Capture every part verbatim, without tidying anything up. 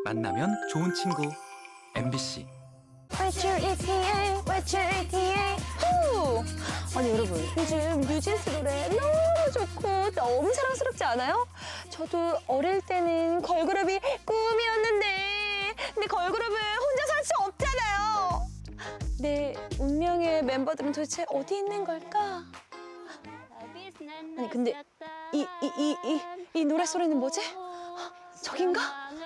만나면 좋은 친구 엠비씨. 외출 이티에이, 외출 이티에이. 후! 아니 여러분, 요즘 뉴진스 노래 너무 좋고 너무 사랑스럽지 않아요? 저도 어릴 때는 걸그룹이 꿈이었는데 근데 걸그룹은 혼자 살 수 없잖아요. 내 운명의 멤버들은 도대체 어디 있는 걸까? 아니 근데 이, 이, 이, 이, 이 노래 소리는 뭐지? 저긴가?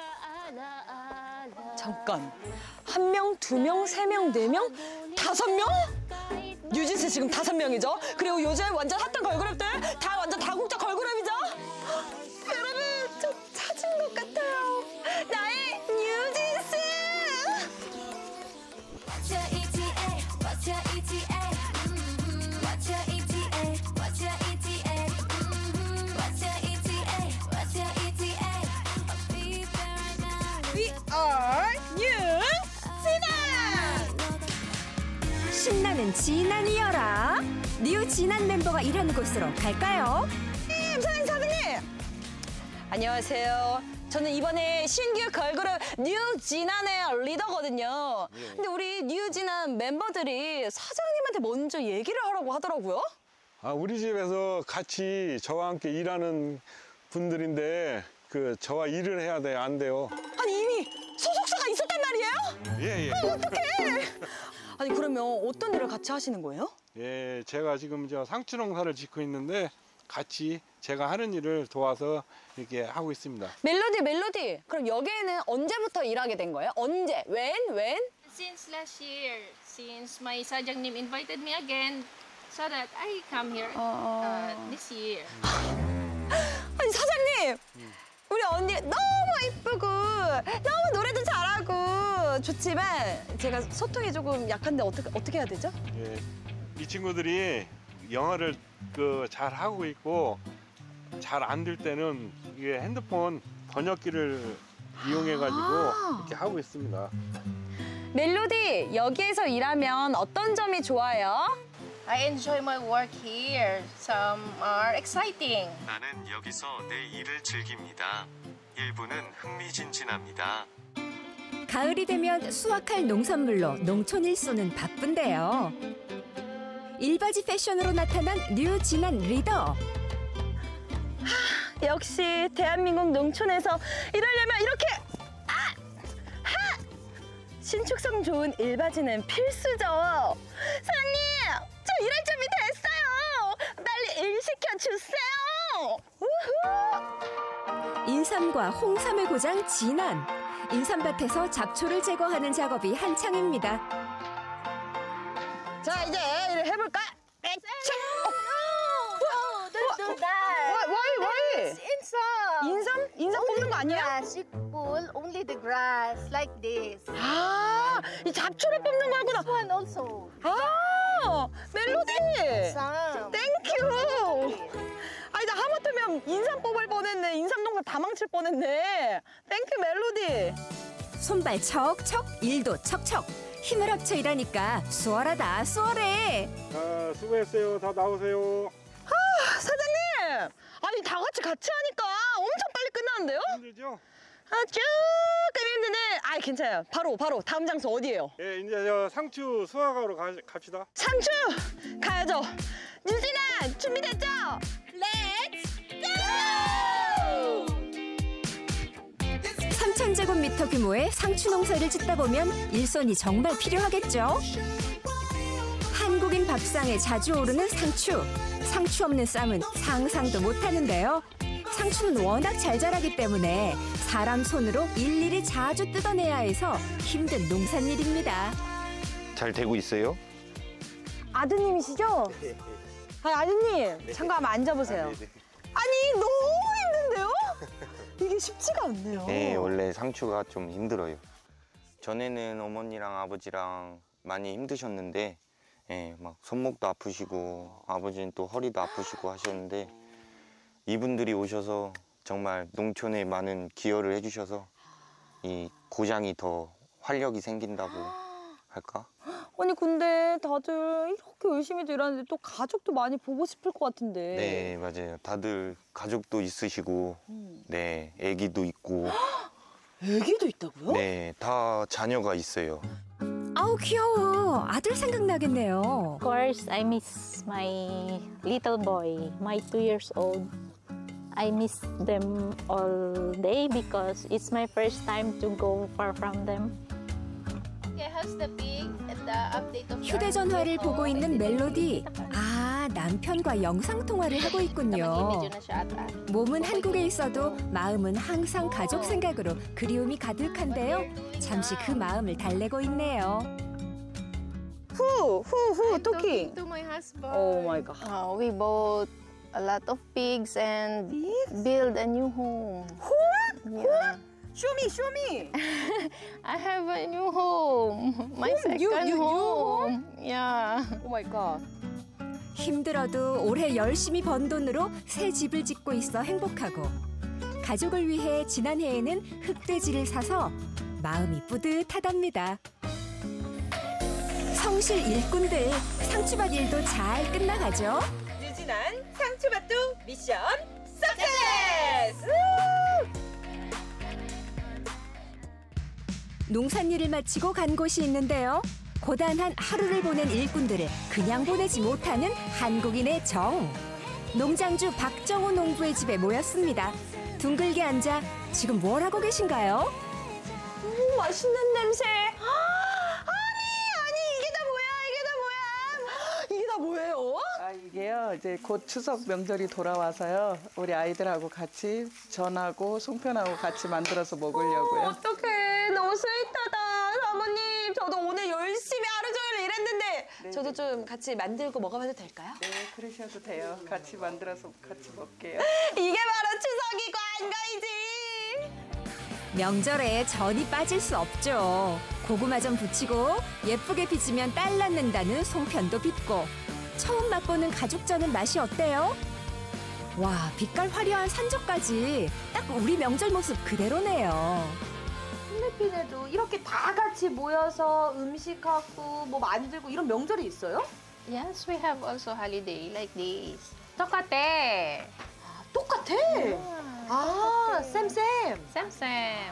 잠깐, 한 명, 두 명, 세 명, 네 명, 다섯 명? 뉴진스 지금 다섯 명이죠? 그리고 요즘 완전 핫한 걸그룹들 다 완전 다국적 걸그룹이죠? 여러분, 저 찾은 것 같아요. 나의 뉴진스! We are 뉴 진한! 신나는 진한이여라. 뉴 진한 멤버가 일하는 곳으로 갈까요? 사장님, 사장님, 사장님! 안녕하세요. 저는 이번에 신규 걸그룹 뉴진한의 리더거든요. 근데 우리 뉴진한 멤버들이 사장님한테 먼저 얘기를 하라고 하더라고요. 아, 우리 집에서 같이 저와 함께 일하는 분들인데 그 저와 일을 해야 돼, 안 돼요. 아니 이미 소속사가 있었단 말이에요? 예, 예. 어떡해! 아니 그러면 어떤 일을 같이 하시는 거예요? 예, 제가 지금 저 상추 농사를 짓고 있는데 같이 제가 하는 일을 도와서 이렇게 하고 있습니다. 멜로디, 멜로디. 그럼 여기에는 언제부터 일하게 된 거예요? 언제? When? When? Since last year, since my 사장님 invited me again, so that I come here uh, this year. 아니 사장님! 우리 언니 너무 이쁘고 너무 노래도 잘하고 좋지만 제가 소통이 조금 약한데 어떻게 어떻게 해야 되죠? 예, 이 친구들이 영어를 그 잘 하고 있고 잘 안 될 때는 이게 핸드폰 번역기를 이용해 가지고 아 이렇게 하고 있습니다. 멜로디, 여기에서 일하면 어떤 점이 좋아요? I enjoy my work here. Some are exciting. 나는 여기서 내 일을 즐깁니다. 일부는 흥미진진합니다. 가을이 되면 수확할 농산물로 농촌 일소는 바쁜데요. 일바지 패션으로 나타난 뉴 진한 리더. 역시 대한민국 농촌에서 이러려면 이렇게 아! 하! 신축성 좋은 일바지는 필수죠. 사장님, 저 일할 준비 됐어요. 빨리 일 시켜주세요. 우후! 인삼과 홍삼의 고장 진한. 인삼밭에서 잡초를 제거하는 작업이 한창입니다. 자, 이제 일을 해볼까? 액션! No, don't do that. Why, why, why? Insam. 인삼? 인삼 뽑는 거 아니에요? Grass, you pull only the grass like this. 아, 이 잡초를 뽑는 거구나. This one also. 아, 멜로디. Some. 땡큐. 아니 나 하마터면 인삼 뽑을 뻔했네. 인삼 농사 다 망칠 뻔했네. 땡큐 멜로디. 손발 척척, 일도 척척. 힘을 합쳐 일하니까 수월하다, 수월해. 자, 수고했어요. 다 나오세요. 아, 사장님. 아니 다 같이 같이 하니까 엄청 빨리 끝나는데요? 힘들죠? 아, 조금 힘드네. 아, 괜찮아요. 바로 바로 다음 장소 어디예요? 예, 이제 저 상추 수확하러 가, 갑시다. 상추 가야죠. 뉴진아 준비됐죠? 렛츠 고! 삼천 제곱미터 규모의 상추 농사를 짓다 보면 일손이 정말 필요하겠죠. 한국인 밥상에 자주 오르는 상추. 상추 없는 쌈은 상상도 못하는데요. 상추는 워낙 잘 자라기 때문에 사람 손으로 일일이 자주 뜯어내야 해서 힘든 농산일입니다. 잘 되고 있어요? 아드님이시죠? 아, 아드님 잠깐 한번 앉아보세요. 아니 너무 힘든데요? 이게 쉽지가 않네요. 네, 원래 상추가 좀 힘들어요. 전에는 어머니랑 아버지랑 많이 힘드셨는데 예, 막 손목도 아프시고 아버지는 또 허리도 아프시고 하셨는데 이분들이 오셔서 정말 농촌에 많은 기여를 해주셔서 이 고장이 더 활력이 생긴다고 할까? 아니 근데 다들 이렇게 열심히도 일하는데 또 가족도 많이 보고 싶을 것 같은데. 네, 맞아요. 다들 가족도 있으시고 음. 네, 아기도 있고 애기도 있다고요? 네, 다 자녀가 있어요. 아우 귀여워. 아들 생각나겠네요. Of course, I miss my little boy, my two years old. I miss them all day because it's my first time to go far from them. Okay, how's the pig and the update of 휴대전화를 보고 있는 멜로디. 아, 남편과 영상통화를 하고 있군요. Medyo na siya ata. 몸은 한국에 있어도 마음은 항상 가족 생각으로 그리움이 가득한데요. 잠시 그 마음을 달래고 있네요. 후, 후, 후, 토끼. To my husband. 오 마이 갓. Uh, we bought a lot of pigs and build a new home. Home? Yeah. 쇼미, 쇼미. I have a new home. My second you- you- you home. Yeah. 오 마이 갓. 힘들어도 올해 열심히 번 돈으로 새 집을 짓고 있어 행복하고 가족을 위해 지난해에는 흑돼지를 사서 마음이 뿌듯하답니다. 성실 일꾼들 상추밭 일도 잘 끝나가죠. 유진한 상추밭도 미션 석세스! 농산일을 마치고 간 곳이 있는데요. 고단한 하루를 보낸 일꾼들을 그냥 보내지 못하는 한국인의 정. 농장주 박정호 농부의 집에 모였습니다. 둥글게 앉아 지금 뭘 하고 계신가요? 오, 맛있는 냄새. 아니, 아니, 이게 다 뭐야, 이게 다 뭐야. 이게 다 뭐예요? 아, 이게요. 이제 곧 추석 명절이 돌아와서요. 우리 아이들하고 같이 전하고 송편하고 같이 만들어서 먹으려고요. 어떡해, 너무 스윗하다. 사모님, 저도 오늘 열심히 하루 종일 일했는데 네. 저도 좀 같이 만들고 먹어봐도 될까요? 네, 그러셔도 돼요. 같이 만들어서 같이 먹게요. 이게 바로 추석이고 한가위지. 명절에 전이 빠질 수 없죠. 고구마 좀 부치고 예쁘게 빚으면 딸 낳는다는 송편도 빚고 처음 맛보는 가죽전은 맛이 어때요? 와, 빛깔 화려한 산적까지 딱 우리 명절 모습 그대로네요. 필리핀에도 이렇게 다 같이 모여서 음식하고 뭐 만들고 이런 명절이 있어요? Yes, we have also holiday like this. 똑같아. 아, 똑같아? 아, 쌤쌤. Sam Sam.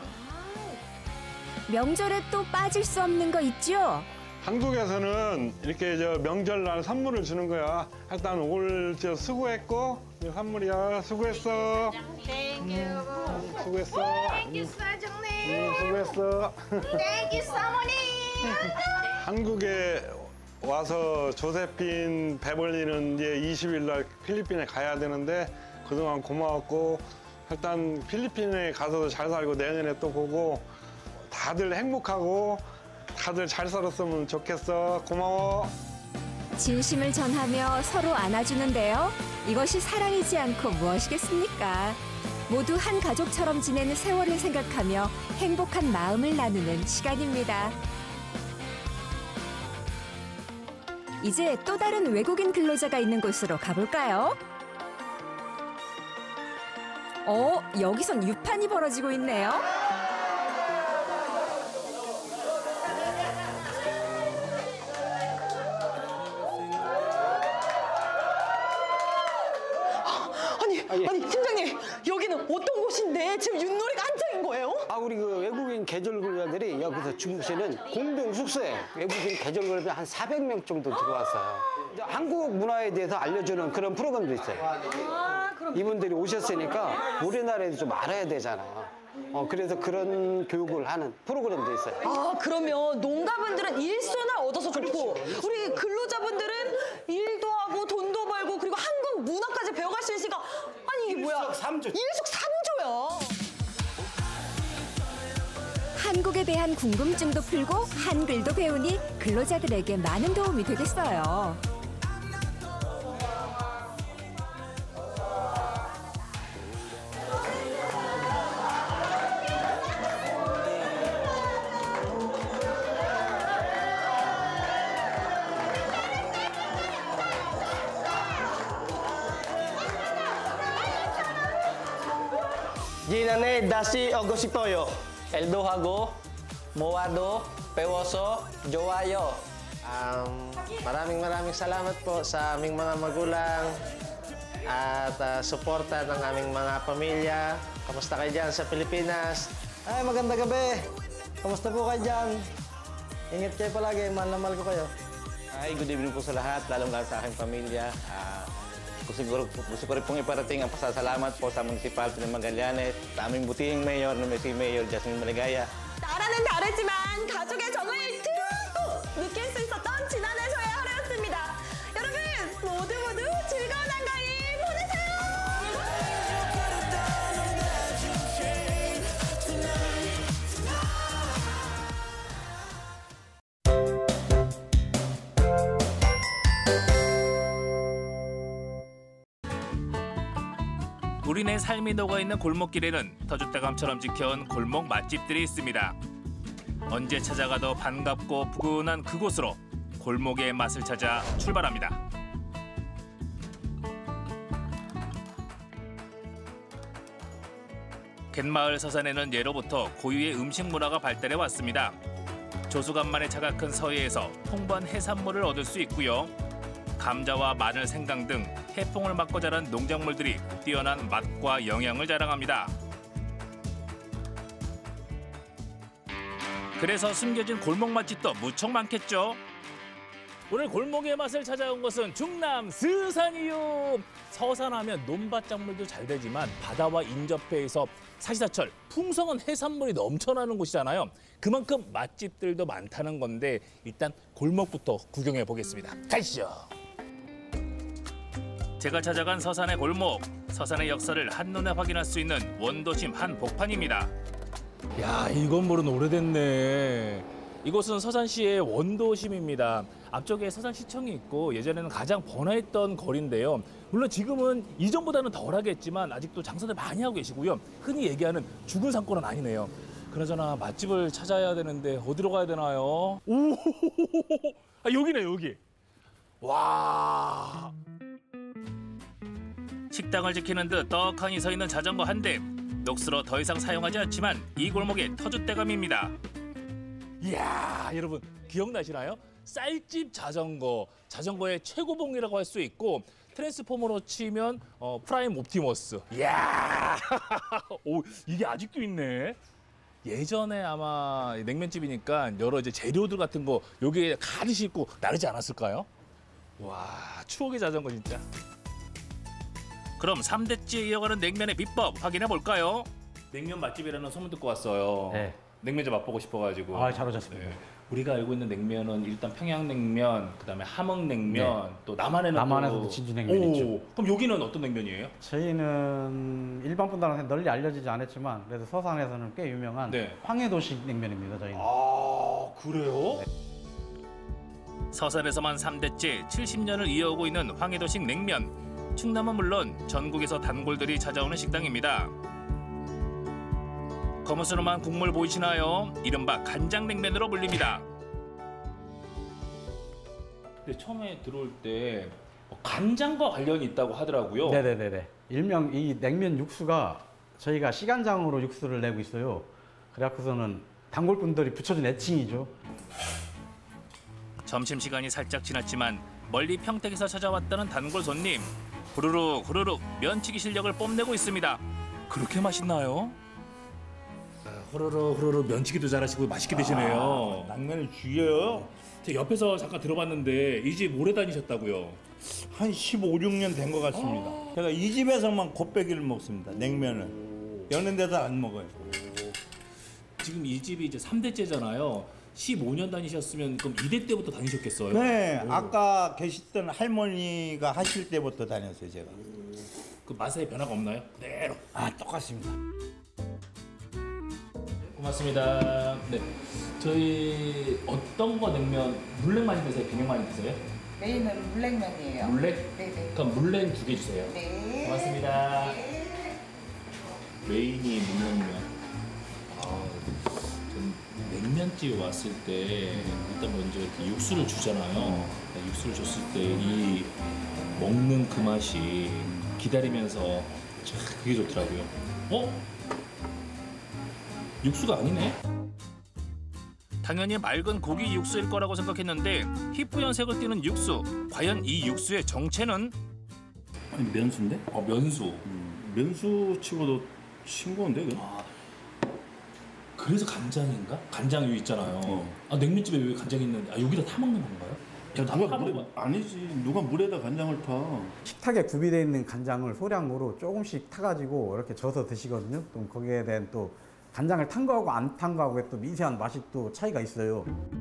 명절에 또 빠질 수 없는 거 있죠? 한국에서는 이렇게 저 명절날 선물을 주는 거야. 일단 올 저 수고했고 이 선물이야. 수고했어. Thank you. 음, 수고했어. Thank you, 사장님. 음, 수고했어. Thank you, 사모님. 한국에 와서 조세핀 베벌리는 이제 이십 일 날 필리핀에 가야 되는데 그동안 고마웠고 일단 필리핀에 가서도 잘 살고 내년에 또 보고 다들 행복하고 다들 잘 살았으면 좋겠어. 고마워. 진심을 전하며 서로 안아주는데요. 이것이 사랑이지 않고 무엇이겠습니까? 모두 한 가족처럼 지내는 세월을 생각하며 행복한 마음을 나누는 시간입니다. 이제 또 다른 외국인 근로자가 있는 곳으로 가볼까요? 어, 여기선 유판이 벌어지고 있네요. 아니, 아니, 팀장님, 여기는 어떤 곳인데 지금 윷놀이가 한창인 거예요? 아, 우리 그 외국인 계절 근로자들이 여기서 주무시는 공동 숙소에 외국인 계절 근로자 한 사백 명 정도 들어왔어요. 이제 한국 문화에 대해서 알려주는 그런 프로그램도 있어요. 아, 그럼 이분들이 오셨으니까 우리나라에도 좀 알아야 되잖아요. 어, 그래서 그런 교육을 하는 프로그램도 있어요. 아, 그러면 농가분들은 일손을 얻어서 좋고 우리 근로자분들은 일도 하고 돈도 벌고 그리고 한국 문화까지 배워갈 수 있으니까 아니 이게 뭐야? 일석삼조. 일석삼조야. 한국에 대한 궁금증도 풀고 한글도 배우니 근로자들에게 많은 도움이 되겠어요. Ginane dasi ogositoyo, eldohago, moado, pewoso, jowayo. Um, maraming maraming salamat po sa aming mga magulang at uh, suporta ng aming mga pamilya. Kamusta kayo dyan sa Pilipinas? Ay, maganda gabi. Kamusta po kayo dyan? Ingat kayo palagi. Mahal na mahal ko kayo. Ay, good evening po sa lahat, lalong-lalo sa aking pamilya. Uh, gusto, siguro, gusto ko rin pong iparating ang pasasalamat po sa Municipality ng Magallanes, sa aming butihing mayor, na si Mayor Jasmine Maligaya. 나라는 다르지만 가족의 정을 듬뿍 느낄 수 있었던 지난해 저의 하루였습니다. 여러분 모두 모두 즐거운 한가위 보내세요. 우리네 삶이 녹아있는 골목길에는 터줏대감처럼 지켜온 골목 맛집들이 있습니다. 언제 찾아가도 반갑고 푸근한 그곳으로 골목의 맛을 찾아 출발합니다. 갯마을 서산에는 예로부터 고유의 음식 문화가 발달해 왔습니다. 조수간만의 차가 큰 서해에서 풍부한 해산물을 얻을 수 있고요. 감자와 마늘, 생강 등 해풍을 맞고 자란 농작물들이 뛰어난 맛과 영양을 자랑합니다. 그래서 숨겨진 골목 맛집도 무척 많겠죠. 오늘 골목의 맛을 찾아온 곳은 충남 스산이요. 서산하면 논밭작물도 잘 되지만 바다와 인접해 있어 사시사철 풍성한 해산물이 넘쳐나는 곳이잖아요. 그만큼 맛집들도 많다는 건데 일단 골목부터 구경해 보겠습니다. 가시죠. 제가 찾아간 서산의 골목, 서산의 역사를 한눈에 확인할 수 있는 원도심 한복판입니다. 야, 이 건물은 오래됐네. 이곳은 서산시의 원도심입니다. 앞쪽에 서산시청이 있고 예전에는 가장 번화했던 거리인데요. 물론 지금은 이전보다는 덜하겠지만 아직도 장사들 많이 하고 계시고요. 흔히 얘기하는 죽은 산골은 아니네요. 그나저나 맛집을 찾아야 되는데 어디로 가야 되나요? 오, 아, 여기네 여기. 와. 식당을 지키는 듯 떡하니 서 있는 자전거 한 대. 녹슬어 더 이상 사용하지 않지만 이 골목의 터줏대감입니다. 이야, 여러분 기억나시나요? 쌀집 자전거, 자전거의 최고봉이라고 할 수 있고 트랜스포머로 치면 어, 프라임 옵티머스. 이야, 오, 이게 아직도 있네. 예전에 아마 냉면집이니까 여러 이제 재료들 같은 거 여기에 가득 싣고 나르지 않았을까요? 와, 추억의 자전거 진짜. 그럼 삼 대째 이어가는 냉면의 비법 확인해 볼까요? 냉면 맛집이라는 소문 듣고 왔어요. 네. 냉면 좀 맛보고 싶어가지고. 아, 잘 오셨습니다. 네. 우리가 알고 있는 냉면은 일단 평양냉면, 그다음에 함흥냉면, 네. 또 남한에는 남한에서도 또... 진주냉면 있죠. 그럼 여기는 어떤 냉면이에요? 저희는 일반 분들한테 널리 알려지지 않았지만 그래도 서산에서는 꽤 유명한 네. 황해도식 냉면입니다. 저희는. 아, 그래요? 네. 서산에서만 삼 대째 칠십 년을 이어오고 있는 황해도식 냉면. 충남은 물론 전국에서 단골들이 찾아오는 식당입니다. 거무스름한 국물 보이시나요? 이른바 간장냉면으로 불립니다. 근데 처음에 들어올 때 간장과 관련이 있다고 하더라고요. 네네네네. 일명 이 냉면 육수가 저희가 시간장으로 육수를 내고 있어요. 그래갖고서는 단골분들이 붙여준 애칭이죠. 점심시간이 살짝 지났지만 멀리 평택에서 찾아왔다는 단골 손님. 후루룩 후루룩 면치기 실력을 뽐내고 있습니다. 그렇게 맛있나요? 후루룩 후루룩 면치기도 잘하시고 맛있게 드시네요. 아, 냉면을 죽여요. 제가 옆에서 잠깐 들어봤는데 이 집 오래 다니셨다고요? 한 십오, 육 년 된 것 같습니다. 아 제가 이 집에서만 곱빼기를 먹습니다. 냉면을. 여는 데서 안 먹어요. 오. 지금 이 집이 이제 삼 대째잖아요. 십오 년 다니셨으면 그럼 이 대 때부터 다니셨겠어요? 네, 오. 아까 계시던 할머니가 하실 때부터 다녔어요, 제가. 그 맛에 변화가 없나요? 그대로. 아, 똑같습니다. 고맙습니다. 네, 저희 어떤 거 냉면 물냉 많이 드세요? 비냉 많이 드세요? 메인은 물냉면이에요. 물냉? 네네. 그럼 물냉 두 개 주세요. 네. 고맙습니다. 네. 메인이 물냉면. 아, 전 냉면집에 왔을 때 일단 먼저 이렇게 육수를 주잖아요. 육수를 줬을 때 이 먹는 그 맛이 기다리면서 참 그게 좋더라고요. 어? 육수가 아니네? 당연히 맑은 고기 육수일 거라고 생각했는데 희뿌연색을 띠는 육수. 과연 이 육수의 정체는? 아니, 면수인데? 어, 면수. 음, 면수 치고도 싱거운데, 이거? 아. 그래서 간장인가? 간장유 있잖아요. 어. 아 냉면집에 왜 간장이 있는데? 아 여기다 타 먹는 건가요? 야, 누가 물에, 아니지. 누가 물에다 간장을 타. 식탁에 구비되어 있는 간장을 소량으로 조금씩 타가지고 이렇게 져서 드시거든요. 또 거기에 대한 또 간장을 탄 거하고 안 탄 거하고의 또 미세한 맛이 또 차이가 있어요.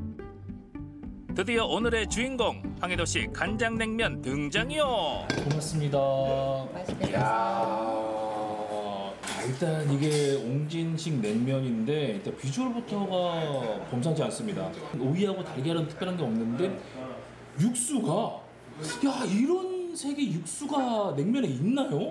드디어 오늘의 주인공 황해도 씨 간장냉면 등장이요. 고맙습니다. 맛있게 이야, 아, 일단 이게 옹진식 냉면인데 일단 비주얼부터가 범상치 않습니다. 오이하고 달걀은 특별한 게 없는데 육수가 야 이런 색의 육수가 냉면에 있나요?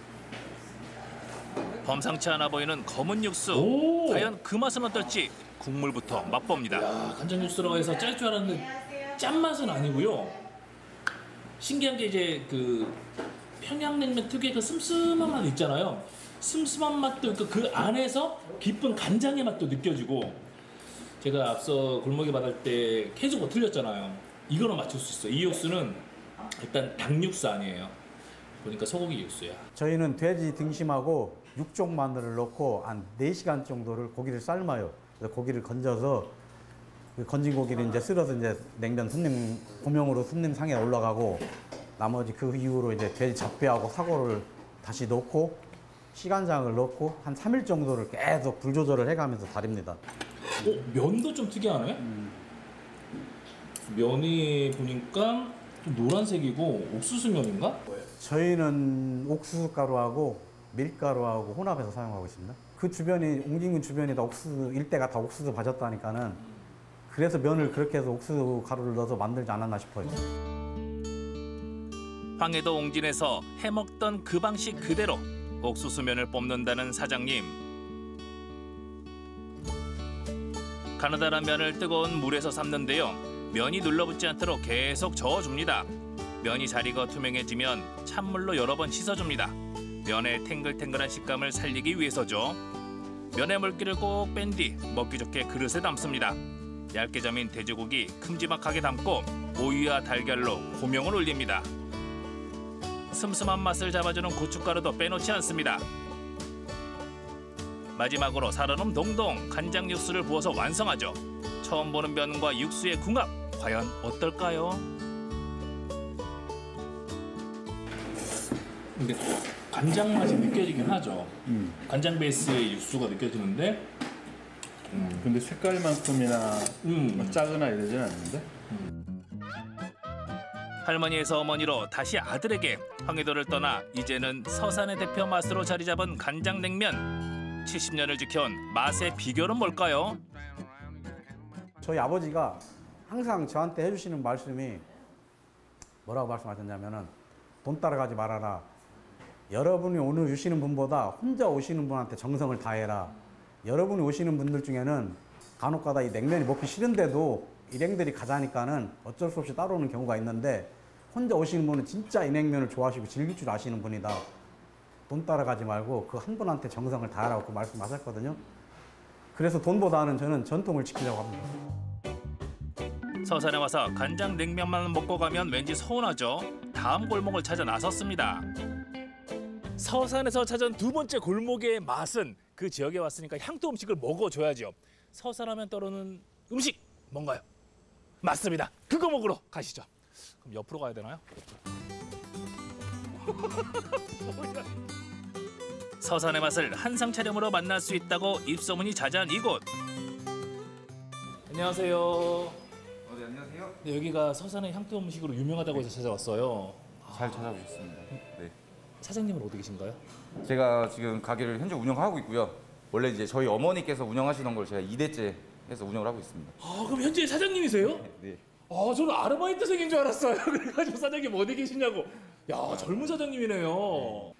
범상치 않아 보이는 검은 육수. 오. 과연 그 맛은 어떨지 국물부터 맛봅니다. 야, 간장 육수라고 해서 짤 줄 알았는데 짠맛은 아니고요. 신기한 게 이제 그 평양냉면 특유의 그 슴슴한 맛 있잖아요. 슴슴한 맛도 있고 그 안에서 깊은 간장의 맛도 느껴지고 제가 앞서 골목에 받을 때 캐주고 틀렸잖아요. 이거는 맞출 수 있어요. 이 육수는 일단 닭육수 아니에요. 보니까 소고기 육수야. 저희는 돼지 등심하고 육종 마늘을 넣고 한 네 시간 정도를 고기를 삶아요. 그래서 고기를 건져서 그 건진 고기를 이제 쓸어서 이제 냉면 손님 고명으로 손님 상에 올라가고 나머지 그 이후로 이제 돼지 잡배하고 사고를 다시 넣고 시간장을 넣고 한 삼 일 정도를 계속 불 조절을 해가면서 다립니다. 어, 면도 좀 특이하네. 음. 면이 보니까 좀 노란색이고 옥수수 면인가? 저희는 옥수수 가루하고 밀가루하고 혼합해서 사용하고 있습니다. 그 주변이 옹진군 주변이 다 옥수수 일대가 다 옥수수 밭이었다니까는 그래서 면을 그렇게 해서 옥수수 가루를 넣어서 만들지 않았나 싶어요. 황해도 옹진에서 해먹던 그 방식 그대로 옥수수면을 뽑는다는 사장님. 가느다란 면을 뜨거운 물에서 삶는데요. 면이 눌러붙지 않도록 계속 저어줍니다. 면이 잘 익어 투명해지면 찬물로 여러 번 씻어줍니다. 면의 탱글탱글한 식감을 살리기 위해서죠. 면의 물기를 꼭 뺀 뒤 먹기 좋게 그릇에 담습니다. 얇게 잠인 돼지고기 큼지막하게 담고 오이와 달걀로 고명을 올립니다. 슴슴한 맛을 잡아주는 고춧가루도 빼놓지 않습니다. 마지막으로 살얼음 동동 간장 육수를 부어서 완성하죠. 처음 보는 면과 육수의 궁합 과연 어떨까요? 근데 간장 맛이 느껴지긴 하죠. 음. 간장 베이스의 육수가 느껴지는데 음. 근데 색깔만큼이나 음. 막 짜거나 이러진 않는데. 음. 할머니에서 어머니로 다시 아들에게 황해도를 떠나 이제는 서산의 대표 맛으로 자리 잡은 간장냉면. 칠십 년을 지켜온 맛의 비결은 뭘까요? 저희 아버지가 항상 저한테 해주시는 말씀이 뭐라고 말씀하셨냐면은 돈 따라가지 말아라. 여러분이 오늘 오시는 분보다 혼자 오시는 분한테 정성을 다해라. 여러분이 오시는 분들 중에는 간혹 가다 이 냉면이 먹기 싫은데도 일행들이 가자니까는 어쩔 수 없이 따라오는 경우가 있는데 혼자 오시는 분은 진짜 이 냉면을 좋아하시고 즐길 줄 아시는 분이다. 돈 따라가지 말고 그 한 분한테 정성을 다하라고 그 말씀하셨거든요. 그래서 돈보다는 저는 전통을 지키려고 합니다. 서산에 와서 간장 냉면만 먹고 가면 왠지 서운하죠. 다음 골목을 찾아 나섰습니다. 서산에서 찾은 두 번째 골목의 맛은 그 지역에 왔으니까 향토 음식을 먹어줘야죠. 서산하면 떠오르는 음식 뭔가요? 맞습니다. 그거 먹으러 가시죠. 그럼 옆으로 가야 되나요? 서산의 맛을 한상 차림으로 만날 수 있다고 입소문이 자자한 이곳. 안녕하세요. 어, 네, 안녕하세요. 네, 여기가 서산의 향토 음식으로 유명하다고 해서 찾아왔어요. 잘 찾아오셨습니다. 네. 사장님은 어디 계신가요? 제가 지금 가게를 현재 운영하고 있고요. 원래 이제 저희 어머니께서 운영하시던 걸 제가 이 대째 해서 운영을 하고 있습니다. 아, 그럼 현재 사장님이세요? 네. 아, 저는 아르바이트생인 줄 알았어요. 그래가지고 사장님 어디 계시냐고. 야, 젊은 사장님이네요.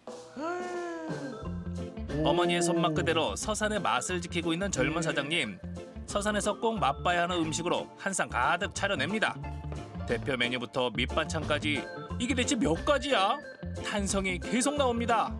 어머니의 손맛 그대로 서산의 맛을 지키고 있는 젊은 사장님. 서산에서 꼭 맛봐야 하는 음식으로 한상 가득 차려냅니다. 대표 메뉴부터 밑반찬까지 이게 대체 몇 가지야? 탄성이 계속 나옵니다.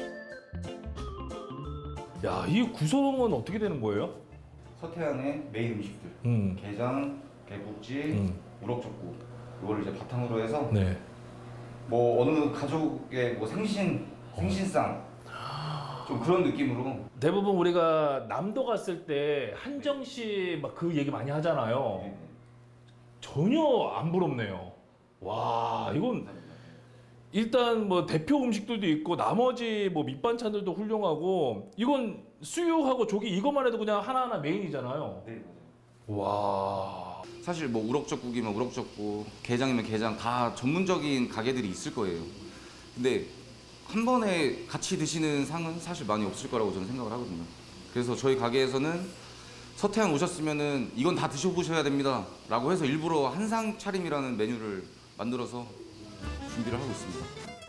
야, 이 구성은 어떻게 되는 거예요? 서태안의 메인 음식들. 음. 게장, 개국지, 음. 우럭젓국. 이거를 이제 바탕으로 해서 네. 뭐 어느 가족의 뭐 생신 생신상 좀 그런 느낌으로. 대부분 우리가 남도 갔을 때 한정 씨 막 그 얘기 많이 하잖아요. 전혀 안 부럽네요. 와, 이건 일단 뭐 대표 음식들도 있고 나머지 뭐 밑반찬들도 훌륭하고 이건 수육하고 조기 이것만 해도 그냥 하나하나 메인이잖아요. 네. 와. 사실 뭐 우럭젓국이면 우럭젓국, 게장이면 게장 다 전문적인 가게들이 있을 거예요. 근데 한 번에 같이 드시는 상은 사실 많이 없을 거라고 저는 생각을 하거든요. 그래서 저희 가게에서는 서태양 오셨으면은 이건 다 드셔보셔야 됩니다 라고 해서 일부러 한상 차림이라는 메뉴를 만들어서 준비를 하고 있습니다.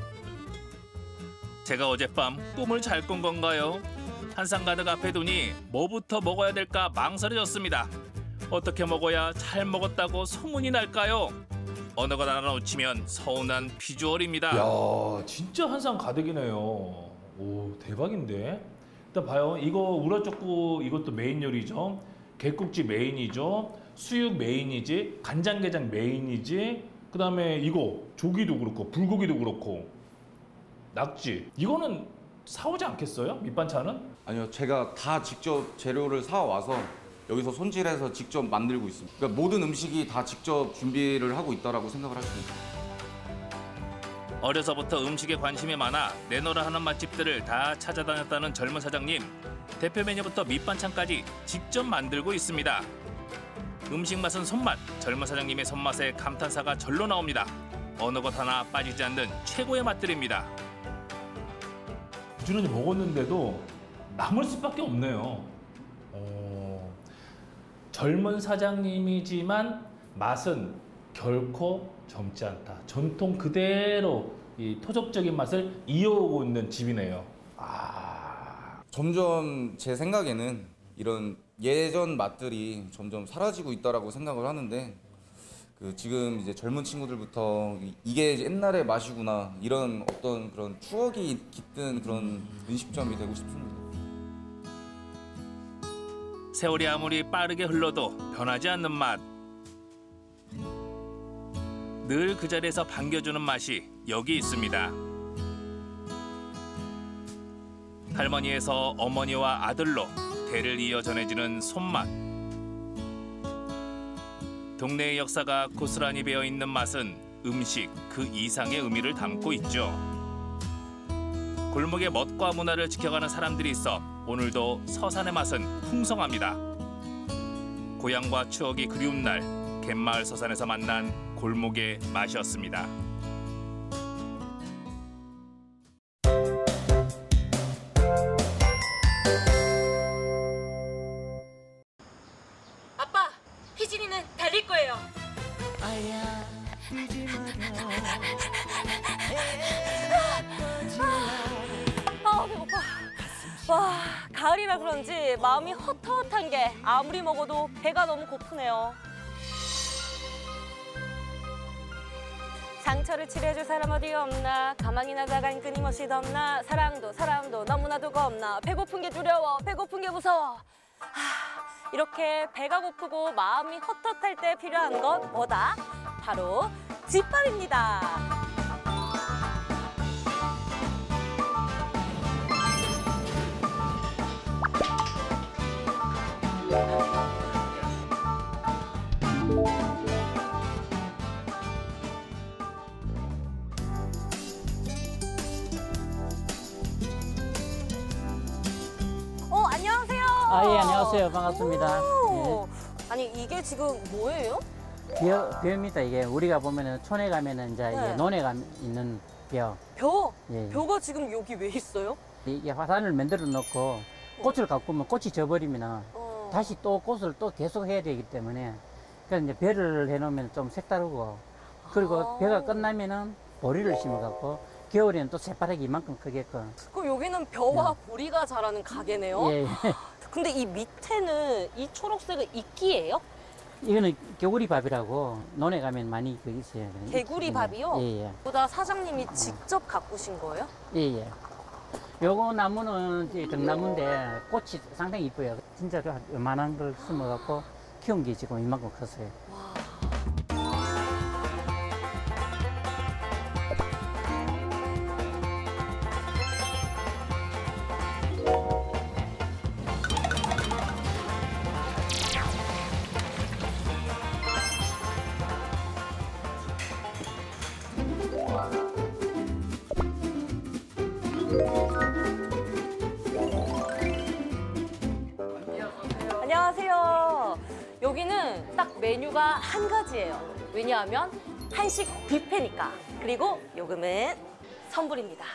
제가 어젯밤 꿈을 잘 꾼 건가요? 한상 가득 앞에 두니 뭐부터 먹어야 될까 망설여졌습니다. 어떻게 먹어야 잘 먹었다고 소문이 날까요? 어느 것 하나 놓치면 서운한 비주얼입니다. 야, 진짜 한상 가득이네요. 오, 대박인데? 일단 봐요. 이거 우럭젓국 이것도 메인 요리죠. 개국지 메인이죠. 수육 메인이지. 간장게장 메인이지. 그다음에 이거 조기도 그렇고 불고기도 그렇고 낙지. 이거는 사오지 않겠어요? 밑반찬은? 아니요, 제가 다 직접 재료를 사와서 여기서 손질해서 직접 만들고 있습니다. 그러니까 모든 음식이 다 직접 준비를 하고 있다라고 생각을 하시면 돼요. 어려서부터 음식에 관심이 많아 내놓으라 하는 맛집들을 다 찾아다녔다는 젊은 사장님. 대표 메뉴부터 밑반찬까지 직접 만들고 있습니다. 음식 맛은 손맛. 젊은 사장님의 손맛에 감탄사가 절로 나옵니다. 어느 것 하나 빠지지 않는 최고의 맛들입니다. 부지런히 먹었는데도 남을 수밖에 없네요. 어... 젊은 사장님이지만 맛은 결코 젊지 않다. 전통 그대로 이 토속적인 맛을 이어오고 있는 집이네요. 아... 점점 제 생각에는 이런 예전 맛들이 점점 사라지고 있다라고 생각을 하는데 그 지금 이제 젊은 친구들부터 이게 옛날의 맛이구나 이런 어떤 그런 추억이 깃든 그런 음식점이 되고 싶습니다. 세월이 아무리 빠르게 흘러도 변하지 않는 맛. 늘 그 자리에서 반겨주는 맛이 여기 있습니다. 할머니에서 어머니와 아들로 대를 이어 전해지는 손맛. 동네의 역사가 고스란히 배어있는 맛은 음식 그 이상의 의미를 담고 있죠. 골목의 멋과 문화를 지켜가는 사람들이 있어 오늘도 서산의 맛은 풍성합니다. 고향과 추억이 그리운 날 갯마을 서산에서 만난 골목의 맛이었습니다. 아빠, 희진이는 달릴 거예요. 아, 배고파. 와, 가을이라 그런지 마음이 헛헛한 게 아무리 먹어도 배가 너무 고프네요. 상처를 치료해줄 사람 어디 없나, 가만히 나다간 끊임없이 덮나, 사랑도 사랑도 너무나도 겁나, 배고픈 게 두려워, 배고픈 게 무서워. 하, 이렇게 배가 고프고 마음이 헛헛할 때 필요한 건 뭐다? 바로 집밥입니다. 어, 안녕하세요. 아, 예, 안녕하세요. 반갑습니다. 오, 아니, 이게 지금 뭐예요? 벼, 벼입니다. 이게 우리가 보면은 촌에 가면은 이제 네. 이게 논에가 있는 벼. 벼? 예. 벼가 지금 여기 왜 있어요? 이게 화산을 만들어 놓고 꽃을 가꾸면 꽃이 져버리면 어. 다시 또 꽃을 또 계속 해야 되기 때문에 그래서 이제 벼를 해놓으면 좀 색다르고 그리고 아. 벼가 끝나면은 보리를 심어갖고 겨울에는 또 새바라기 이만큼 크게끔. 그럼 여기는 벼와 보리가 자라는 가게네요? 예. 근데 이 밑에는 이 초록색은 이끼예요? 이거는 개구리 밥이라고 논에 가면 많이 그 있어요. 개구리 밥이요? 예, 예. 보다 사장님이 직접 가꾸신 거예요? 예, 예. 요거 나무는 이제 등나무인데 꽃이 상당히 이뻐요. 진짜 그 요만한 걸 심어갖고 키운 게 지금 이만큼 컸어요. 안녕하세요. 여기는 딱 메뉴가 한 가지예요. 왜냐하면 한식 뷔페니까. 그리고 요금은 선불입니다.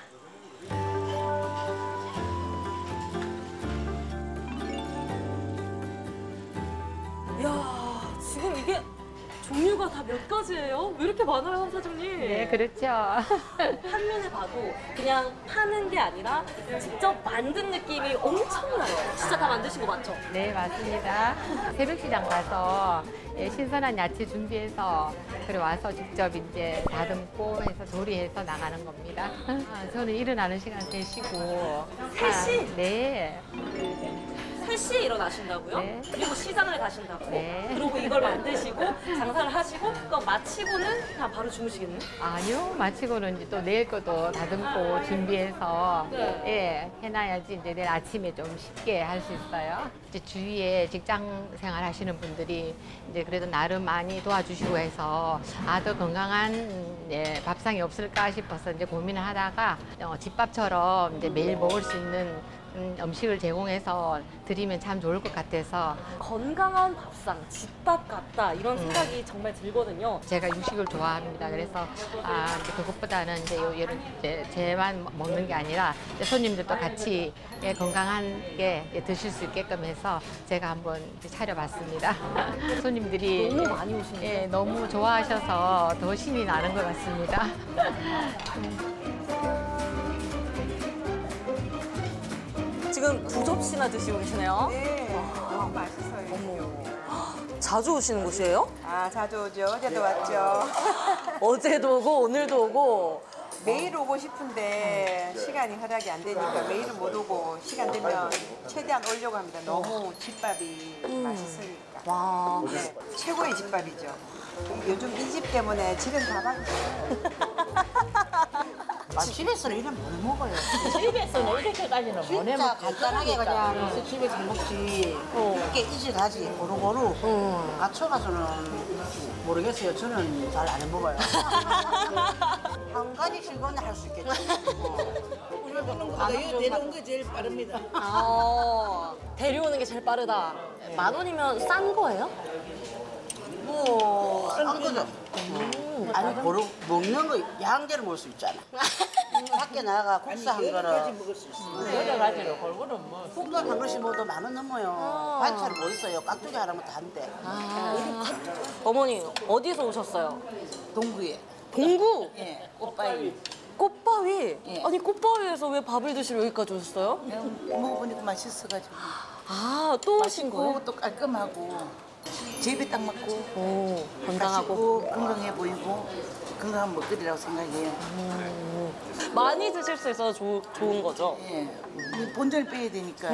이야, 지금 이게 종류가 다 몇 가지예요? 왜 이렇게 많아요, 사장님? 네, 그렇죠. 한눈에 봐도 그냥 파는 게 아니라 직접 만든 느낌이 엄청나요. 진짜 다 만드신 거 맞죠? 네, 맞습니다. 새벽시장 가서 예, 신선한 야채 준비해서 그리고 와서 직접 이제 다듬고 해서 조리해서 나가는 겁니다. 아, 저는 일어나는 시간 세 시고. 세 시? 아, 네. 세 시에 일어나신다고요? 네. 그리고 시장을 가신다고? 네. 그리고 이걸 만드시고 장사를 하시고 또 마치고는 그냥 바로 주무시겠네? 아니요, 마치고는 이제 또 내일 것도 다듬고 준비해서 네. 예, 해놔야지 이제 내일 아침에 좀 쉽게 할 수 있어요. 이제 주위에 직장 생활 하시는 분들이 이제 그래도 나름 많이 도와주시고 해서 아, 더 건강한 예, 밥상이 없을까 싶어서 이제 고민을 하다가 어, 집밥처럼 이제 매일 먹을 수 있는 음, 음식을 제공해서 드리면 참 좋을 것 같아서 건강한 밥상, 집밥 같다 이런 생각이 정말 들거든요. 제가 육식을 좋아합니다. 그래서 아, 이제 그것보다는 이제 요, 요, 이제 제만 먹는 게 아니라 이제 손님들도 같이 예, 건강하게 예, 드실 수 있게끔 해서 제가 한번 이제 차려봤습니다. 손님들이 너무 많이 오시네요. 예, 너무 좋아하셔서 더 신이 나는 것 같습니다. 지금 두 접시나 드시고 계시네요. 네, 너무 맛있어요. 자주 오시는 곳이에요? 아, 자주 오죠. 어제도 왔죠. 어제도 오고 오늘도 오고. 매일 오고 싶은데 시간이 허락이 안 되니까 매일은 못 오고 시간 되면 최대한 오려고 합니다. 너무 집밥이 맛있으니까. 와. 네, 최고의 집밥이죠. 요즘 이 집 때문에 집은 다 바뀌었어요. 아, 집에서는 이런 못 먹어요. 집에서는 이렇게까지는 못 진짜 해먹지. 간단하게 그냥 그래서 집에서 먹지. 이렇게 이제 가지 고루고루. 가쳐 가서는 모르겠어요. 저는 잘 안 해먹어요. 한 가지 즐거운 할 수 있겠죠. 우리가 먹는 것보다 내려온 게 제일 빠릅니다. 아, 데려오는 게 제일 빠르다. 만 원이면 싼 거예요? 뭐, 싼 거죠. 음, 아니, 고루, 먹는 거 양대로 먹을 수 있잖아. 밖에 나가 국수 한 거를. 먹을 수 있어. 여러 가지로 골고루 뭐. 국수 한 그릇씩 먹어도 만 원 넘어요. 반찬 뭐 있어요? 깍두기 하나면 다 한대. 아. 어머니, 어디서 오셨어요? 동구에. 동구? 예, 꽃바위. 꽃바위? 아니, 꽃바위에서 왜 밥을 드시러 여기까지 오셨어요? 먹어보니까 맛있어가지고. 아, 또 오신 거예요? 또 깔끔하고. 집에 딱 맞고. 오, 건강하고. 맛있고, 건강해 보이고. 건강한 먹거리라고 생각해요. 음, 많이 드실 수 있어서 조, 좋은 거죠? 예. 본전을 빼야 되니까.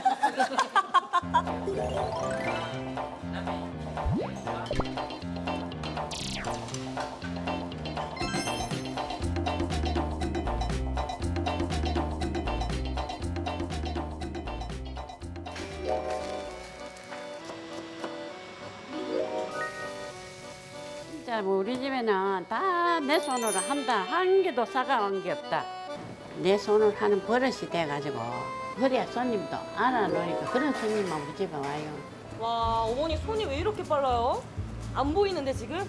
진짜 뭐 우리 집에는 다 내 손으로 한다. 한 개도 사가온 게 없다. 내 손으로 하는 버릇이 돼가지고 그래야 손님도 알아놓으니까 그런 손님만 우리 집에 와요. 와, 어머니 손이 왜 이렇게 빨라요? 안 보이는데 지금?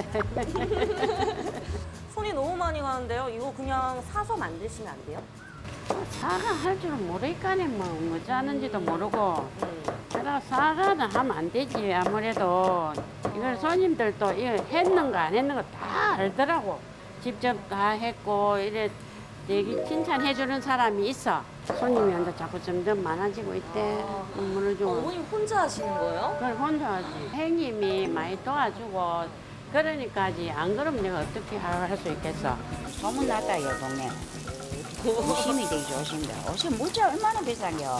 손이 너무 많이 가는데요. 이거 그냥 사서 만드시면 안 돼요? 사과 할 줄은 모르니까네 뭐 뭐지 하는지도 모르고 그래서 사과는 하면 안 되지. 아무래도 이걸 손님들도 이거 했는 거 안 했는 거 다 알더라고. 직접 다 했고 이래 얘기 칭찬해 주는 사람이 있어. 손님이 이제 자꾸 점점 많아지고 있대. 물을 좀. 어머님 혼자 하시는 거예요? 그걸 혼자 하지. 형님이 많이 도와주고 그러니까지 안 그러면 내가 어떻게 할 수 있겠어. 소문났다요 동네. 오심이 되죠, 오심이. 오심 무지 얼마나 비싸요.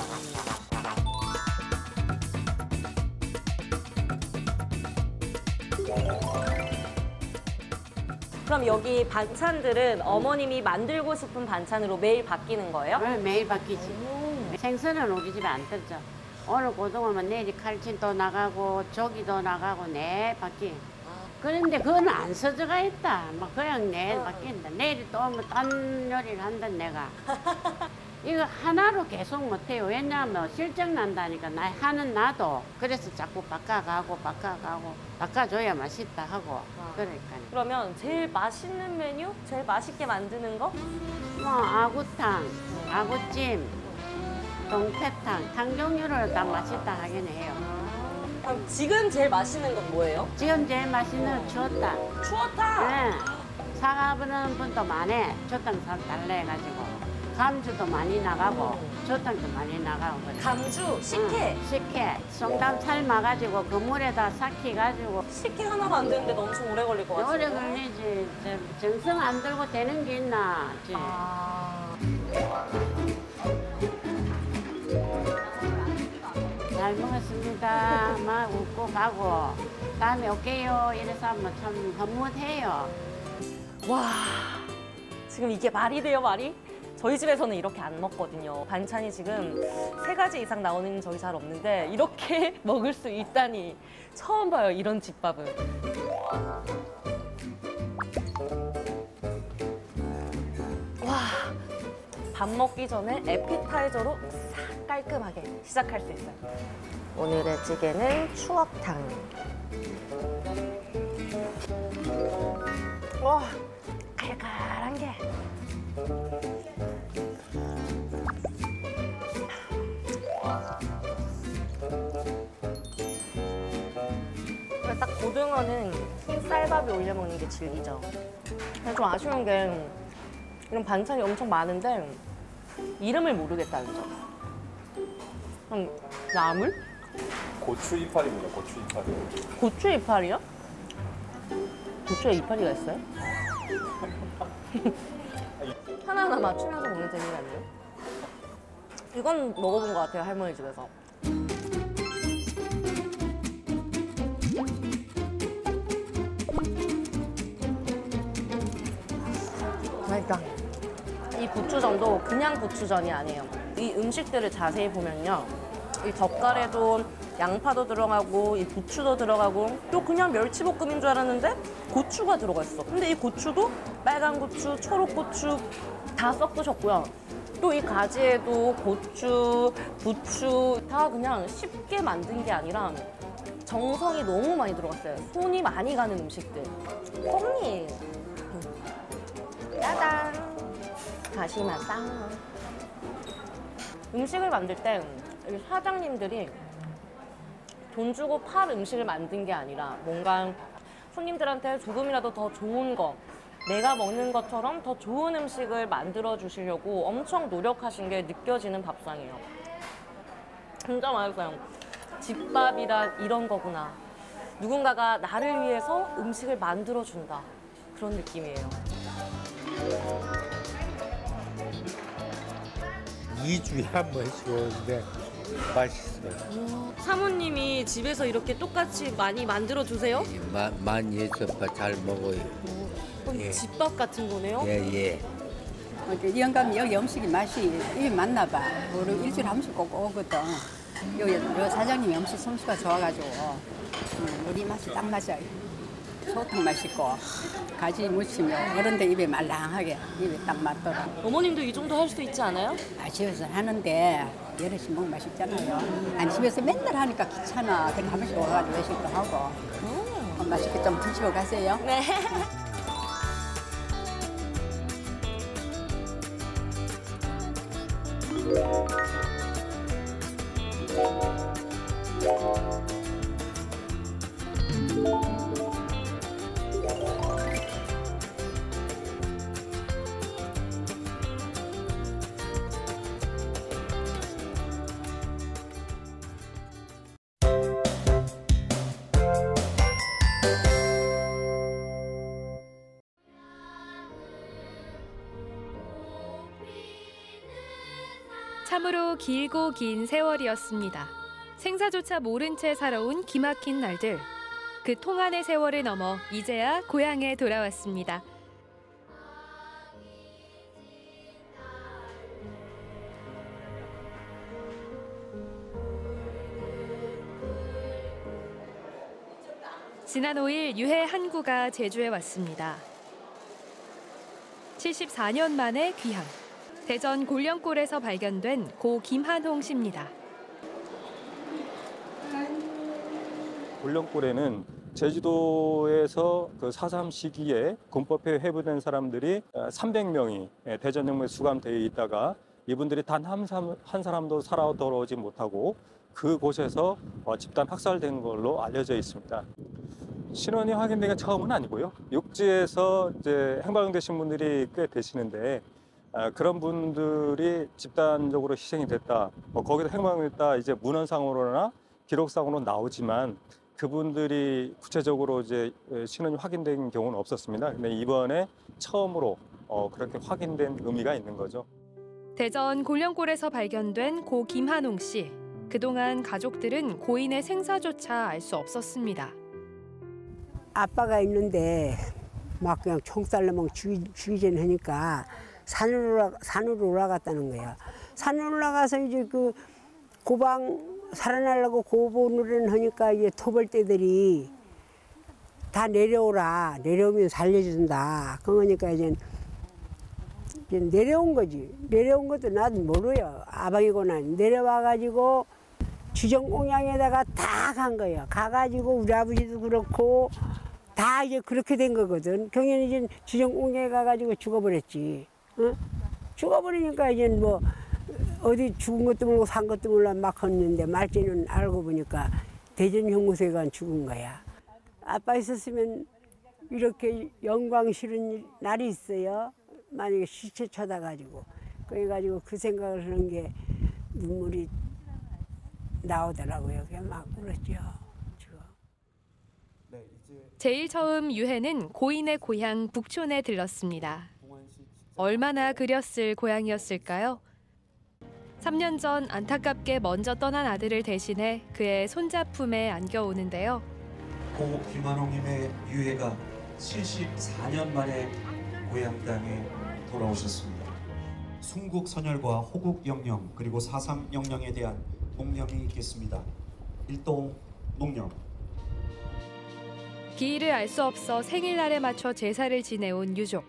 그럼 여기 반찬들은 어머님이 만들고 싶은 반찬으로 매일 바뀌는 거예요? 네, 매일 바뀌지. 생선은 우리 집에 안 뜨죠. 오늘 고등어면 내일 칼친도 나가고 조기도 나가고 네 바뀌. 그런데 그거는 안 써져가 있다. 막 그냥 내일 바뀐다. 내일이 또 뭐 딴 요리를 한다 내가. 이거 하나로 계속 못해요. 왜냐하면 실증 난다니까. 나 하는 나도. 그래서 자꾸 바꿔가고 바꿔가고 바꿔줘야 맛있다 하고. 그러니까. 그러면 제일 맛있는 메뉴? 제일 맛있게 만드는 거? 뭐 아구탕, 아구찜, 동태탕, 탕 종류를 다 맛있다 하긴 해요. 그럼 지금 제일 맛있는 건 뭐예요? 지금 제일 맛있는 건 추어탕. 추어탕? 네. 사가버는 분도 많아. 추어탕 살 달래 해가지고. 감주도 많이 나가고 추어탕도 많이 나가고. 그래. 감주, 식혜? 응, 식혜. 송담 삶아가지고 그 물에다 삭혀가지고. 식혜 하나 만드는데 엄청 오래 걸릴 것 같아요. 오래 걸리지. 저, 정성 안 들고 되는 게 있나. 아. 잘 먹었습니다. 막 웃고 가고. 다음에 올게요. 이래서 하면 참 흐뭇해요. 와, 지금 이게 말이 돼요, 말이? 저희 집에서는 이렇게 안 먹거든요. 반찬이 지금 세 가지 이상 나오는 적이 잘 없는데 이렇게 먹을 수 있다니 처음 봐요, 이런 집밥은. 와, 밥 먹기 전에 에피타이저로 싹 깔끔하게 시작할 수 있어요. 오늘의 찌개는 추어탕. 와, 칼칼한 게. 딱 고등어는 흰쌀밥에 올려 먹는 게 진리죠. 근데 좀 아쉬운 게 이런 반찬이 엄청 많은데 이름을 모르겠다는 점. 음, 나물? 고추 이파리입니다. 고추 이파리. 고추 이파리요? 고추에 이파리가 있어요? 하나하나 맞추면서 먹는 재미가 있네요. 이건 먹어본 것 같아요, 할머니 집에서. 맛있다. 이 고추전도 그냥 고추전이 아니에요. 이 음식들을 자세히 보면요. 이 젓갈에도 양파도 들어가고 이 부추도 들어가고 또 그냥 멸치볶음인 줄 알았는데 고추가 들어가 있어. 근데 이 고추도 빨간 고추, 초록 고추 다 섞으셨고요. 또 이 가지에도 고추, 부추 다 그냥 쉽게 만든 게 아니라 정성이 너무 많이 들어갔어요. 손이 많이 가는 음식들. 콩잎. 짜잔. 다시마다. 음식을 만들 때 사장님들이 돈 주고 팔 음식을 만든 게 아니라 뭔가 손님들한테 조금이라도 더 좋은 거, 내가 먹는 것처럼 더 좋은 음식을 만들어 주시려고 엄청 노력하신 게 느껴지는 밥상이에요. 진짜 맛있어요. 집밥이란 이런 거구나. 누군가가 나를 위해서 음식을 만들어 준다. 그런 느낌이에요. 이 주에 한 번씩 오는데 맛있어요. 오, 사모님이 집에서 이렇게 똑같이 많이 만들어 주세요? 마, 많이 해서 잘 먹어요. 오, 예. 집밥 같은 거네요? 예, 예. 영감 여기 음식이 맛이 입에 맞나 봐. 우리 일주일에 한 번씩 꼭 오거든. 여기 여 사장님이 음식 솜씨가 좋아가지고 음, 우리 맛이 딱 맞아요. 소탕 맛있고 가지 무치면 어른들 입에 말랑하게 입에 딱 맞더라. 어머님도 이 정도 할 수 있지 않아요? 아, 집에서 하는데 여럿이 먹으면 맛있잖아요. 아니 집에서 맨날 하니까 귀찮아. 그래 한 번씩 와가지고 외식도 하고 음. 맛있게 좀 드시고 가세요. 네. 참으로 길고 긴 세월이었습니다. 생사조차 모른 채 살아온 기막힌 날들. 그 통한의 세월을 넘어 이제야 고향에 돌아왔습니다. 지난 오 일 유해 한구가 제주에 왔습니다. 칠십사 년 만에 귀향. 대전 골령골에서 발견된 고 김한홍 씨입니다. 골령골에는 제주도에서 그 사 삼 시기에 군법회에 회부된 사람들이 삼백 명이 대전역에 수감되어 있다가 이분들이 단 한 사람도 살아 돌아오지 못하고 그곳에서 집단 학살된 걸로 알려져 있습니다. 신원이 확인된 게 처음은 아니고요. 육지에서 이제 행방되신 분들이 꽤 되시는데 그런 분들이 집단적으로 희생이 됐다. 거기서 행방됐다 이제 문헌상으로나 기록상으로 나오지만 그분들이 구체적으로 이제 신원이 확인된 경우는 없었습니다. 근데 이번에 처음으로 그렇게 확인된 의미가 있는 거죠. 대전 골령골에서 발견된 고 김한홍 씨. 그동안 가족들은 고인의 생사조차 알 수 없었습니다. 아빠가 있는데 막 그냥 총살로 막 죽이, 죽이전 하니까 산으로, 올라, 산으로 올라갔다는 거야. 산에 올라가서 이제 그 고방 살아나려고 고보노래를 하니까 이제 토벌대들이 다 내려오라. 내려오면 살려준다. 그러니까 이제, 이제 내려온 거지. 내려온 것도 나도 모르요. 아방이구나. 내려와가지고 주정공양에다가 다 간 거예요. 가가지고 우리 아버지도 그렇고 다 이제 그렇게 된 거거든. 경연이 이제 주정공양에 가가지고 죽어버렸지. 어? 죽어버리니까 이제 뭐 어디 죽은 것도 모르고 산 것도 몰라 막 했는데 말째는 알고 보니까 대전 형무소에 간 죽은 거야. 아빠 있었으면 이렇게 영광 실은 날이 있어요. 만약에 시체 쳐다가지고. 그래가지고 그 생각을 하는 게 눈물이 나오더라고요. 그냥 막 울었죠. 제일 처음 유해는 고인의 고향 북촌에 들렀습니다. 얼마나 그렸을 고향이었을까요? 삼 년 전 안타깝게 먼저 떠난 아들을 대신해 그의 손자품에 안겨오는데요. 고 김한홍님의 유해가 칠십사 년 만에 고향 땅에 돌아오셨습니다. 순국 선열과 호국 영령 그리고 사삼 영령에 대한 몽령이 있겠습니다. 일동 몽령. 기일을 알 수 없어 생일날에 맞춰 제사를 지내온 유족.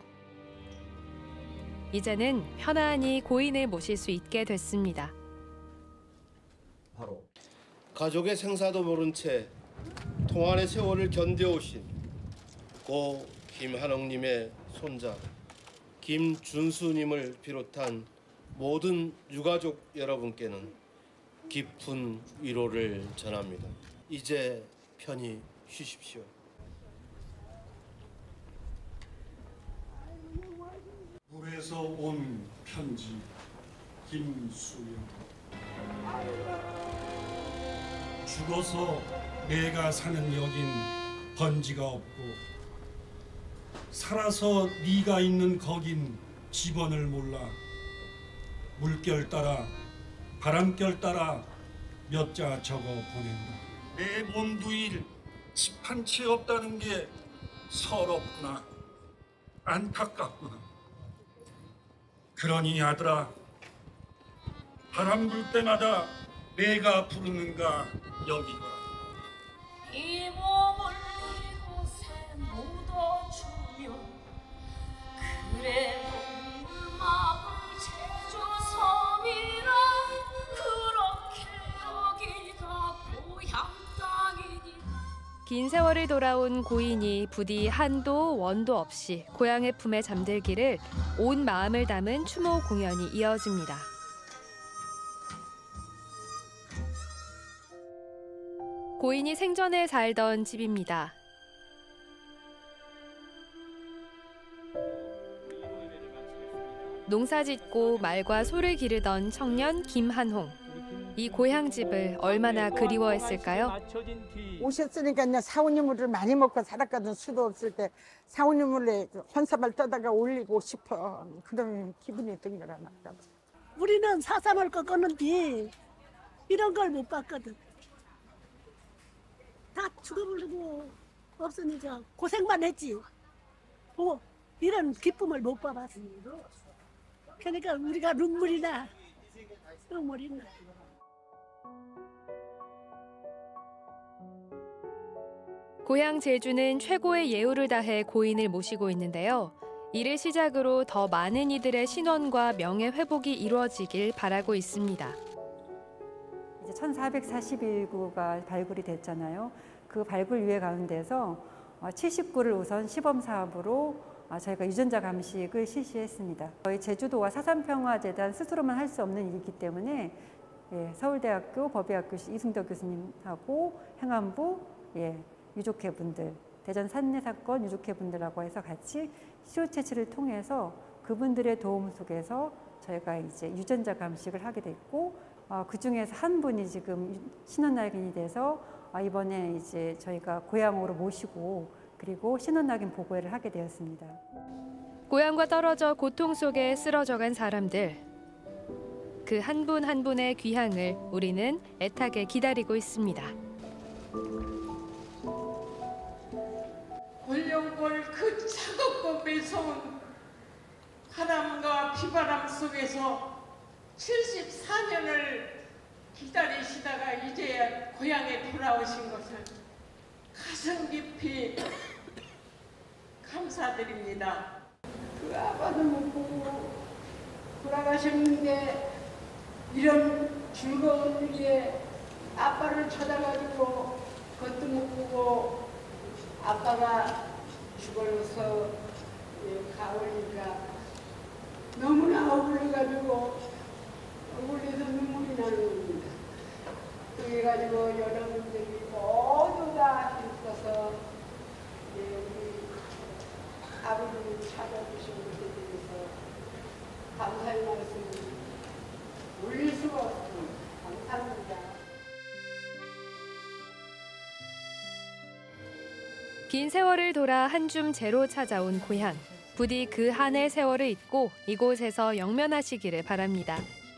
이제는 편안히 고인을 모실 수 있게 됐습니다. 바로 가족의 생사도 모른 채 동안의 세월을 견뎌오신 고 김한홍님의 손자 김준수님을 비롯한 모든 유가족 여러분께는 깊은 위로를 전합니다. 이제 편히 쉬십시오. 물에서 온 편지 김수영. 죽어서 내가 사는 여긴 번지가 없고 살아서 네가 있는 거긴 집원을 몰라. 물결 따라 바람결 따라 몇 자 적어 보낸다. 내 몸두일 집 한 채 없다는 게 서럽구나. 안타깝구나. 그러니 아들아, 바람 불 때마다 내가 부르는가 여기거라. 이 몸을 이곳에 묻어주며 그래도 물막을 제주 섬이라 그렇게 여기가 고향 땅이니. 긴 세월을 돌아온 고인이 부디 한도 원도 없이 고향의 품에 잠들기를 온 마음을 담은 추모 공연이 이어집니다. 고인이 생전에 살던 집입니다. 농사짓고 말과 소를 기르던 청년 김한홍. 이 고향집을 얼마나 그리워했을까요? 오셨으니까 이제 사모님을 많이 먹고 살았거든. 수도 없을 때 사모님을 혼사발 떠다가 올리고 싶어. 그런 기분이 든 거라. 우리는 사삼을 꺾었는데 이런 걸 못 봤거든. 다 죽어버리고 없으니까 고생만 했지. 뭐 이런 기쁨을 못 봐봤어. 그러니까 우리가 눈물이 나. 눈물이 나. 고향 제주는 최고의 예우를 다해 고인을 모시고 있는데요. 이를 시작으로 더 많은 이들의 신원과 명예 회복이 이루어지길 바라고 있습니다. 이제 천사백사십일 구가 발굴이 됐잖아요. 그 발굴 유예 가운데서 칠십 구를 우선 시범 사업으로 저희가 유전자 감식을 실시했습니다. 저희 제주도와 사삼평화재단 스스로만 할 수 없는 일이기 때문에 예, 서울대학교 법의학교 이승덕 교수님하고 행안부 예, 유족회분들, 대전 산내 사건 유족회분들하고 해서 같이 시효 채취를 통해서 그분들의 도움 속에서 저희가 이제 유전자 감식을 하게 됐고 어, 그 중에서 한 분이 지금 신원낙인이 돼서 어, 이번에 이제 저희가 고향으로 모시고 그리고 신원낙인 보고회를 하게 되었습니다. 고향과 떨어져 고통 속에 쓰러져간 사람들. 그 한 분 한 분의 귀향을 우리는 애타게 기다리고 있습니다. 골룡골 그 차갑고 매서운 바람과 비바람 속에서 칠십사 년을 기다리시다가 이제야 고향에 돌아오신 것을 가슴 깊이 감사드립니다. 그 아빠도 못 보고 돌아가셨는데 이런 즐거운 일에 아빠를 찾아가지고 그것도 못 보고 아빠가 죽어서 가오니까 너무나 억울해가지고 억울해서 눈물이 나는 겁니다. 그래가지고 여러분들이 모두 다 힘써서 우리 아버지를 찾아주신 것에 대해서 감사의 말씀을 올릴 수가 없습니다. 감사합니다. 긴 세월을 돌아 한줌 재로 찾아온 고향. 부디 그 한 해 세월을 잊고 이곳에서 영면하시기를 바랍니다.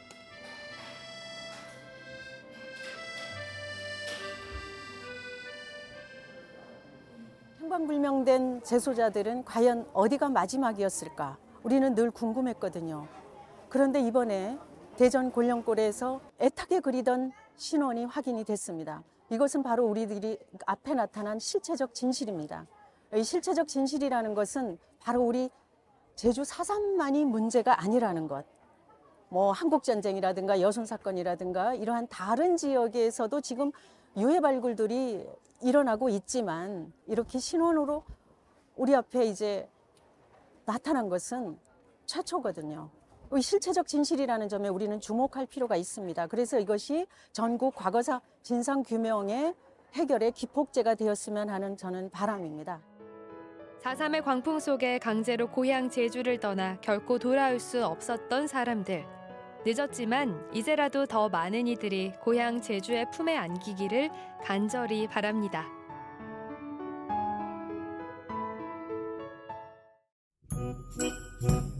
행방불명된 재소자들은 과연 어디가 마지막이었을까? 우리는 늘 궁금했거든요. 그런데 이번에 대전 골룡골에서 애타게 그리던 신원이 확인이 됐습니다. 이것은 바로 우리들이 앞에 나타난 실체적 진실입니다. 이 실체적 진실이라는 것은 바로 우리 제주 사삼만이 문제가 아니라는 것. 뭐 한국전쟁이라든가 여순사건이라든가 이러한 다른 지역에서도 지금 유해 발굴들이 일어나고 있지만 이렇게 신원으로 우리 앞에 이제 나타난 것은 최초거든요. 이 실체적 진실이라는 점에 우리는 주목할 필요가 있습니다. 그래서 이것이 전국 과거사 진상규명의 해결의 기폭제가 되었으면 하는 저는 바람입니다. 사삼의 광풍 속에 강제로 고향 제주를 떠나 결코 돌아올 수 없었던 사람들. 늦었지만 이제라도 더 많은 이들이 고향 제주의 품에 안기기를 간절히 바랍니다. 음, 음, 음.